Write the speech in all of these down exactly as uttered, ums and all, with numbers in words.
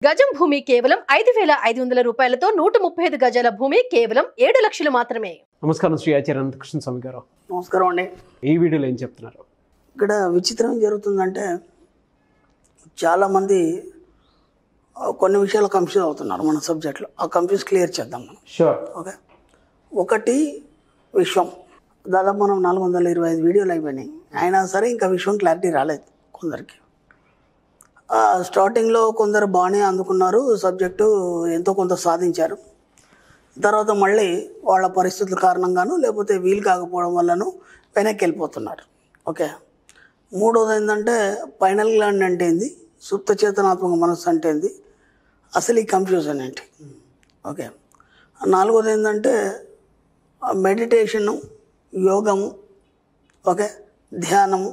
గజం భూమి కేవలం ఐదు వేల ఐదు వందల రూపాయలతో నూట ముప్పై ఐదు గజాల భూమి కేవలం ఏడు లక్షలు మాత్రమే. నమస్కారం శ్రీ ఆచార్య అనంతకృష్ణ స్వామి గారు. నమస్కారం అండి. ఈ వీడియోలో ఏం చెప్తున్నారు? ఇక్కడ విచిత్రం జరుగుతుందంటే చాలామంది కొన్ని విషయాలు కన్ఫ్యూజ్ అవుతున్నారు మన సబ్జెక్ట్లో. ఆ కన్ఫ్యూజ్ క్లియర్ చేద్దాం మనం. షూర్. ఓకే, ఒకటి విషయం. దాదాపు మనం నాలుగు వందల ఇరవై ఐదు వీడియోలు అయిపోయినాయి, అయినా సరే ఇంకా విషయం క్లారిటీ రాలేదు కొందరికి. స్టార్టింగ్లో కొందరు బాగానే అందుకున్నారు, సబ్జెక్టు ఎంతో కొంత సాధించారు. తర్వాత మళ్ళీ వాళ్ళ పరిస్థితుల కారణంగాను లేకపోతే వీలు కాకపోవడం వల్లనూ వెనక్కి వెళ్ళిపోతున్నారు. ఓకే, మూడోది ఏంటంటే పైనల్ గ్లాండ్ అంటే ఏంది, సుప్త చేతనాత్మక మనస్సు అంటే ఏంది, అసలు ఈ కన్ఫ్యూజన్ ఏంటి. ఓకే, నాలుగోది ఏంటంటే మెడిటేషను, యోగము, ఓకే, ధ్యానము,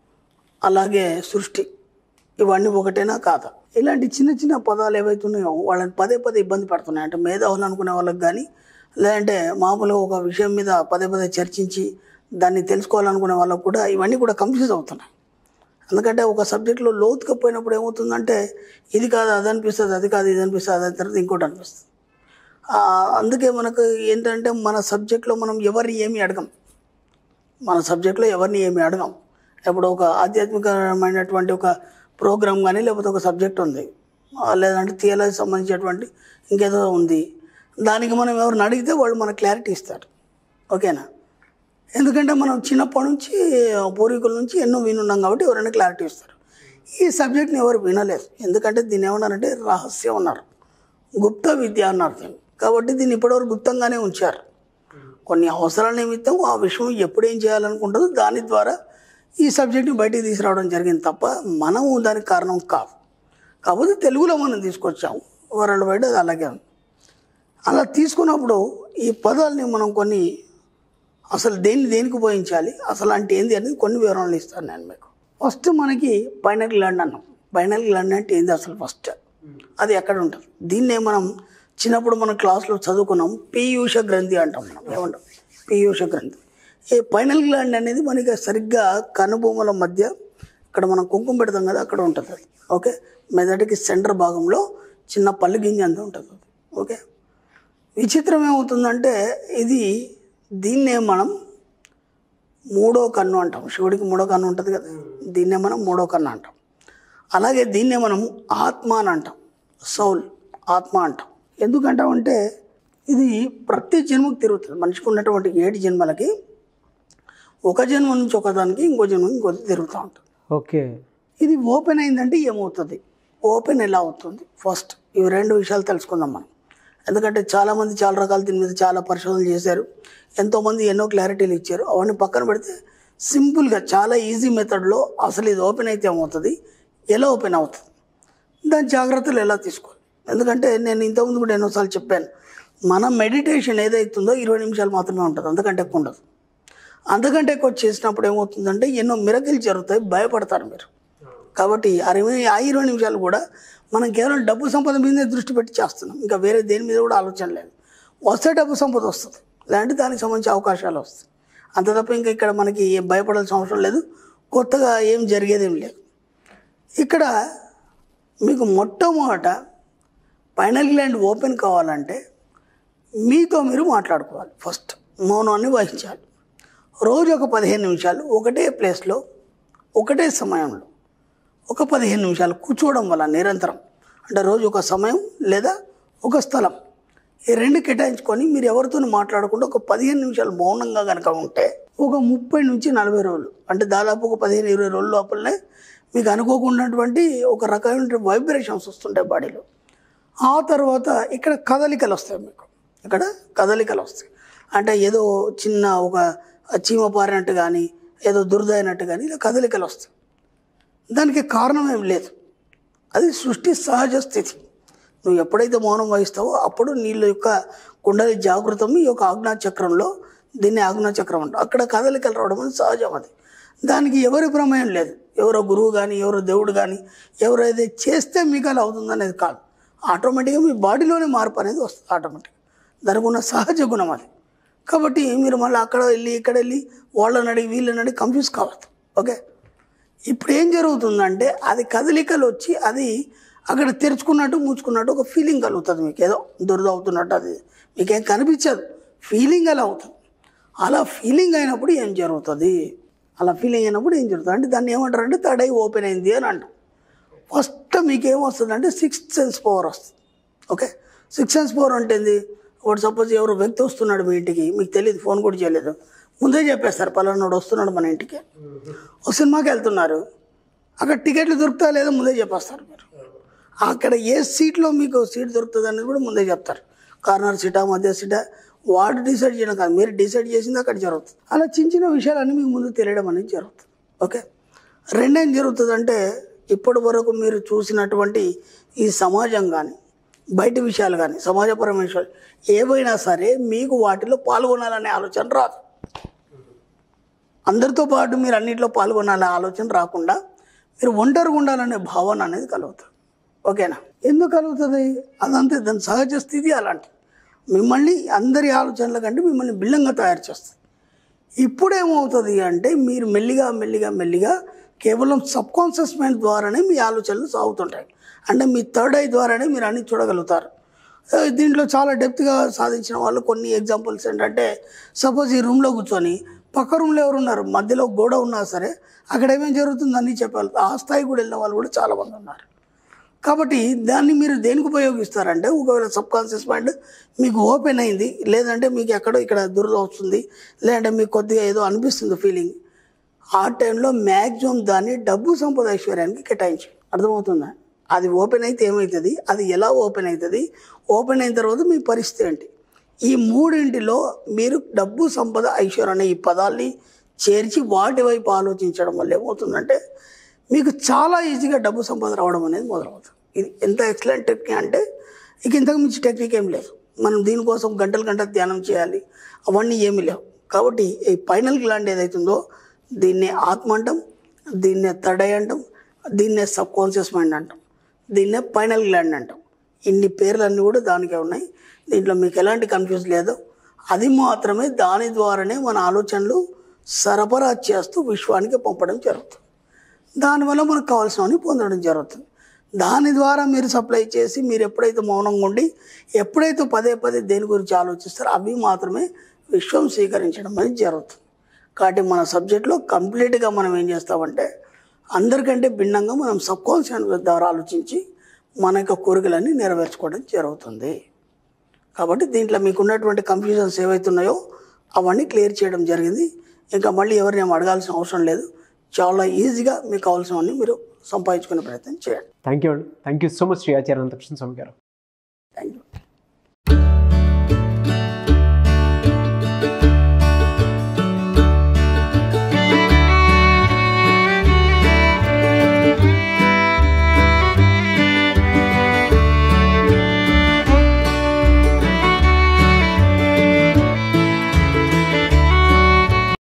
అలాగే సృష్టి, ఇవన్నీ ఒకటేనా కాదా? ఇలాంటి చిన్న చిన్న పదాలు ఏవైతున్నాయో వాళ్ళని పదే పదే ఇబ్బంది పడుతున్నాయి. అంటే మేధావులు అనుకునే వాళ్ళకి కానీ, లేదంటే మామూలుగా ఒక విషయం మీద పదే పదే చర్చించి దాన్ని తెలుసుకోవాలనుకునే వాళ్ళకు కూడా ఇవన్నీ కూడా కన్ఫ్యూజ్ అవుతున్నాయి. ఎందుకంటే ఒక సబ్జెక్ట్లో లోతుగా పోయినప్పుడు ఏమవుతుందంటే ఇది కాదు అది అనిపిస్తుంది, అది కాదు ఇది అనిపిస్తుంది, అదే తర్వాత ఇంకోటి అనిపిస్తుంది. అందుకే మనకు ఏంటంటే మన సబ్జెక్ట్లో మనం ఎవరిని ఏమి అడగం, మన సబ్జెక్ట్లో ఎవరిని ఏమి అడగం. ఇప్పుడు ఒక ఆధ్యాత్మికమైనటువంటి ఒక ప్రోగ్రామ్ కానీ లేకపోతే ఒక సబ్జెక్ట్ ఉంది, లేదంటే థియాలజీ సంబంధించినటువంటి ఇంకేదో ఉంది, దానికి మనం ఎవరిని అడిగితే వాళ్ళు మనకు క్లారిటీ ఇస్తారు. ఓకేనా? ఎందుకంటే మనం చిన్నప్పటి నుంచి పూర్వీకుల నుంచి ఎన్నో వినున్నాం కాబట్టి ఎవరైనా క్లారిటీ ఇస్తారు. ఈ సబ్జెక్ట్ని ఎవరు వినలేదు, ఎందుకంటే దీన్ని ఏమన్నారంటే రహస్యం అన్నారు, గుప్త విద్య అన్నారు దీన్ని. కాబట్టి దీన్ని ఇప్పటివరకు గుప్తంగానే ఉంచారు. కొన్ని అవసరాల నిమిత్తం ఆ విషయం ఎప్పుడు ఏం చేయాలనుకుంటుందో దాని ద్వారా ఈ సబ్జెక్ట్ని బయటికి తీసుకురావడం జరిగింది తప్ప మనము దానికి కారణం కాదు. కాకపోతే తెలుగులో మనం తీసుకొచ్చాము, వరల్డ్ వైడ్ అది అలాగే ఉంది. అలా తీసుకున్నప్పుడు ఈ పదాలని మనం కొన్ని అసలు దేన్ని దేనికి ఉపయోగించాలి, అసలు అంటే ఏంది అనేది కొన్ని వివరణలు ఇస్తాను నేను మీకు. ఫస్ట్ మనకి పైనల్ గ్లాండ్ అన్నాం. పైనల్ గ్లాండ్ అంటే ఏంది అసలు? ఫస్ట్ అది ఎక్కడ ఉంటుంది? దీన్నే మనం చిన్నప్పుడు మన క్లాస్లో చదువుకున్నాం, పీయూష గ్రంథి అంటాం. మనం ఏమంటాం? పీయూష గ్రంథి. ఈ పైనల్ గ్లాండ్ అనేది మనకి సరిగ్గా కనుబొమ్మల మధ్య, ఇక్కడ మనం కుంకుమ పెడతాం కదా, అక్కడ ఉంటుంది అది. ఓకే, మెదడుకి సెంటర్ భాగంలో చిన్న పళ్ళు గింజ అంత ఉంటుంది అది. ఓకే, విచిత్రం ఏమవుతుందంటే ఇది దీన్నే మనం మూడో కన్ను అంటాం. శివుడికి మూడో కన్ను ఉంటుంది కదా, దీన్నే మనం మూడో కన్ను అంటాం. అలాగే దీన్నే మనం ఆత్మ అని అంటాం, సౌల్, ఆత్మ అంటాం. ఎందుకంటామంటే ఇది ప్రతి జన్మకు తిరుగుతుంది. మనిషికి ఉన్నటువంటి ఏడు జన్మలకి ఒక జన్మ నుంచి ఒకదానికి ఇంకో జన్మ ఇంకోటి తిరుగుతూ ఉంటుంది. ఓకే, ఇది ఓపెన్ అయిందంటే ఏమవుతుంది, ఓపెన్ ఎలా అవుతుంది, ఫస్ట్ ఇవి రెండు విషయాలు తెలుసుకుందాం మనం. ఎందుకంటే చాలామంది చాలా రకాల దీని మీద చాలా పరిశోధనలు చేశారు, ఎంతోమంది ఎన్నో క్లారిటీలు ఇచ్చారు. అవన్నీ పక్కన పెడితే సింపుల్గా చాలా ఈజీ మెథడ్లో అసలు ఇది ఓపెన్ అయితే ఏమవుతుంది, ఎలా ఓపెన్ అవుతుంది, దాని జాగ్రత్తలు ఎలా తీసుకోవాలి. ఎందుకంటే నేను ఇంతకుముందు కూడా ఎన్నోసార్లు చెప్పాను, మన మెడిటేషన్ ఏదైతుందో ఇరవై నిమిషాలు మాత్రమే ఉంటుంది, అంతకంటే ఎక్కువ ఉండదు. అంతకంటే ఎక్కువ చేసినప్పుడు ఏమవుతుందంటే ఎన్నో మిరకిల్ జరుగుతాయి, భయపడతారు మీరు. కాబట్టి అరవై ఆ ఇరవై నిమిషాలు కూడా మనం కేవలం డబ్బు సంపద మీదే దృష్టి పెట్టి చేస్తున్నాం, ఇంకా వేరే దేని మీద కూడా ఆలోచన లేదు. వస్తే డబ్బు సంపద వస్తుంది, లేదంటే దానికి సంబంధించి అవకాశాలు వస్తాయి, అంత తప్ప ఇంకా ఇక్కడ మనకి ఏం భయపడాల్సిన అవసరం లేదు, కొత్తగా ఏం జరిగేదేం లేదు. ఇక్కడ మీకు మొట్టమొదట పైనల్ గ్లాండ్ ఓపెన్ కావాలంటే మీతో మీరు మాట్లాడుకోవాలి. ఫస్ట్ మౌనాన్ని వహించాలి. రోజు ఒక పదిహేను నిమిషాలు ఒకటే ప్లేస్లో ఒకటే సమయంలో ఒక పదిహేను నిమిషాలు కూర్చోవడం వల్ల నిరంతరం, అంటే రోజు ఒక సమయం లేదా ఒక స్థలం, ఈ రెండు కేటాయించుకొని మీరు ఎవరితో మాట్లాడకుండా ఒక పదిహేను నిమిషాలు మౌనంగా కనుక ఉంటే ఒక ముప్పై నుంచి నలభై రోజులు, అంటే దాదాపు ఒక పదిహేను ఇరవై రోజుల లోపలనే మీకు అనుకోకున్నటువంటి ఒక రకమైన వైబ్రేషన్స్ వస్తుంటాయి బాడీలో. ఆ తర్వాత ఇక్కడ కదలికలు వస్తాయి, మీకు ఇక్కడ కదలికలు వస్తాయి. అంటే ఏదో చిన్న ఒక చీమ పారినట్టు కానీ ఏదో దురద అయినట్టు కానీ ఇలా కదలికలు వస్తాయి. దానికి కారణం ఏం లేదు, అది సృష్టి సహజ స్థితి. నువ్వు ఎప్పుడైతే మౌనం వహిస్తావో అప్పుడు నీళ్ళ యొక్క కుండలి జాగృతం ఈ యొక్క ఆజ్ఞాచక్రంలో, దీన్ని ఆజ్ఞాచక్రం అంటారు, అక్కడ కదలికలు రావడం అనేది సహజం. అది దానికి ఎవరి ప్రమేయం లేదు, ఎవరో గురువు కానీ ఎవరో దేవుడు కానీ ఎవరైతే చేస్తే మీకు అలా అవుతుందనేది కాదు. ఆటోమేటిక్గా మీ బాడీలోనే మార్పు అనేది వస్తుంది ఆటోమేటిక్గా, దానికి ఉన్న సహజ గుణం అది. కాబట్టి మీరు మళ్ళీ అక్కడ వెళ్ళి ఇక్కడ వెళ్ళి వాళ్ళని అడిగి వీళ్ళని అడిగి కన్ఫ్యూజ్ కావద్దు. ఓకే, ఇప్పుడు ఏం జరుగుతుందంటే అది కదలికలు వచ్చి అది అక్కడ తెరుచుకున్నట్టు మూచుకున్నట్టు ఒక ఫీలింగ్ కలుగుతుంది, మీకు ఏదో దురద అవుతున్నట్టు, అది మీకేం కనిపించదు, ఫీలింగ్ అలా అవుతుంది. అలా ఫీలింగ్ అయినప్పుడు ఏం జరుగుతుంది, అలా ఫీలింగ్ అయినప్పుడు ఏం జరుగుతుంది అంటే దాన్ని ఏమంటారంటే థర్డ్ ఐ ఓపెన్ అయింది అని అంటాం. ఫస్ట్ మీకు ఏమొస్తుంది అంటే సిక్స్త్ సెన్స్ పవర్ వస్తుంది. ఓకే, సిక్స్త్ సెన్స్ పవర్ అంటే ఏంది? ఒకటి సపోజ్ ఎవరు వ్యక్తి వస్తున్నాడు మీ ఇంటికి, మీకు తెలియదు, ఫోన్ కూడా చేయలేదు, ముందే చెప్పేస్తారు పలానాడు వస్తున్నాడు మన ఇంటికి. ఒక సినిమాకి వెళ్తున్నారు, అక్కడ టికెట్లు దొరుకుతా లేదో ముందే చెప్పేస్తారు మీరు. అక్కడ ఏ సీట్లో మీకు సీట్ దొరుకుతుంది అనేది కూడా ముందే చెప్తారు. కార్నర్ సీటా, మధ్య సీటా, వాడు డిసైడ్ చేయడం కాదు, మీరు డిసైడ్ చేసింది అక్కడ జరుగుతుంది. అలా చిన్న చిన్న విషయాలన్నీ మీకు ముందు తెలియడం అనేది జరుగుతుంది. ఓకే, రెండేం జరుగుతుందంటే ఇప్పటి వరకు మీరు చూసినటువంటి ఈ సమాజం కానీ బయట విషయాలు కానీ సమాజపరమైన విషయాలు ఏవైనా సరే మీకు వాటిలో పాల్గొనాలనే ఆలోచన రాదు. అందరితో పాటు మీరు అన్నింటిలో పాల్గొనాలనే ఆలోచన రాకుండా మీరు ఒంటరిగా ఉండాలనే భావన అనేది కలుగుతుంది. ఓకేనా? ఎందుకు కలుగుతుంది? అదంతే, దాని సహజ స్థితి అలాంటి. మిమ్మల్ని అందరి ఆలోచనల కంటే మిమ్మల్ని భిన్నంగా తయారు చేస్తుంది. ఇప్పుడేమవుతుంది అంటే మీరు మెల్లిగా మెల్లిగా మెల్లిగా కేవలం సబ్కాన్షియస్ మైండ్ ద్వారానే మీ ఆలోచనలు సాగుతుంటాయి. అంటే మీ థర్డ్ ఐ ద్వారానే మీరు అన్ని చూడగలుగుతారు. దీంట్లో చాలా డెప్త్గా సాధించిన వాళ్ళు కొన్ని ఎగ్జాంపుల్స్ ఏంటంటే, సపోజ్ ఈ రూమ్లో కూర్చొని పక్క రూమ్లో ఎవరు ఉన్నారు, మధ్యలో గోడ ఉన్నా సరే అక్కడ ఏమేం జరుగుతుంది అన్నీ చెప్పాలి. ఆ స్థాయి కూడా వెళ్ళిన వాళ్ళు కూడా చాలామంది ఉన్నారు. కాబట్టి దాన్ని మీరు దేనికి ఉపయోగిస్తారంటే, ఒకవేళ సబ్కాన్షియస్ మైండ్ మీకు ఓపెన్ అయింది, లేదంటే మీకు ఎక్కడో ఇక్కడ దురద వస్తుంది, లేదంటే మీకు కొద్దిగా ఏదో అనిపిస్తుంది ఫీలింగ్, ఆ టైంలో మ్యాక్సిమం దాన్ని డబ్బు సంపద ఐశ్వర్యానికి కేటాయించి. అర్థమవుతుందా? అది ఓపెన్ అయితే ఏమవుతుంది, అది ఎలా ఓపెన్ అవుతుంది, ఓపెన్ అయిన తర్వాత మీ పరిస్థితి ఏంటి, ఈ మూడింటిలో మీరు డబ్బు సంపద ఐశ్వర్యం అనే ఈ పదాల్ని చేర్చి వాటి వైపు ఆలోచించడం వల్ల ఏమవుతుందంటే మీకు చాలా ఈజీగా డబ్బు సంపద రావడం అనేది మొదలవుతుంది. ఇది ఎంత ఎక్సలెంట్ టెక్నిక్ అంటే ఇక ఇంతకు మించి టెక్నిక్ ఏం లేదు. మనం దీనికోసం గంటలు గంటలు ధ్యానం చేయాలి, అవన్నీ ఏమీ లేవు. కాబట్టి ఈ పైనల్ గ్లాండ్ ఏదైతుందో దీన్నే ఆత్మ అంటాం, దీన్నే థర్డ్ ఐ అంటాం, దీన్నే సబ్ కాన్షియస్ మైండ్ అంటాం, దీన్నే పైనల్ గ్లాండ్ అంటాం. ఇన్ని పేర్లన్నీ కూడా దానికే ఉన్నాయి. దీంట్లో మీకు ఎలాంటి కన్ఫ్యూజ్ లేదు. అది మాత్రమే దాని ద్వారానే మన ఆలోచనలు సరఫరా చేస్తూ విశ్వానికి పంపడం జరుగుతుంది. దానివల్ల మనకు కావాల్సినవన్నీ పొందడం జరుగుతుంది. దాని ద్వారా మీరు సప్లై చేసి మీరు ఎప్పుడైతే మౌనంగా ఉండి ఎప్పుడైతే పదే పదే దేని గురించి ఆలోచిస్తారో అవి మాత్రమే విశ్వం స్వీకరించడం అనేది జరుగుతుంది. కాబట్టి మన సబ్జెక్ట్లో కంప్లీట్గా మనం ఏం చేస్తామంటే అందరికంటే భిన్నంగా మనం సబ్కాన్షియస్ ద్వారా ఆలోచించి మన యొక్క కోరికలన్నీ నెరవేర్చుకోవడం జరుగుతుంది. కాబట్టి దీంట్లో మీకు ఉన్నటువంటి కన్ఫ్యూజన్స్ ఏవైతున్నాయో అవన్నీ క్లియర్ చేయడం జరిగింది. ఇంకా మళ్ళీ ఎవరిని ఏం అడగాల్సిన అవసరం లేదు. చాలా ఈజీగా మీకు కావాల్సినవన్నీ మీరు సంపాదించుకునే ప్రయత్నం చేయండి. థ్యాంక్ యూ అండి. Thank you so much Shri Acharya Anantakrishna Swami గారు. Thank you.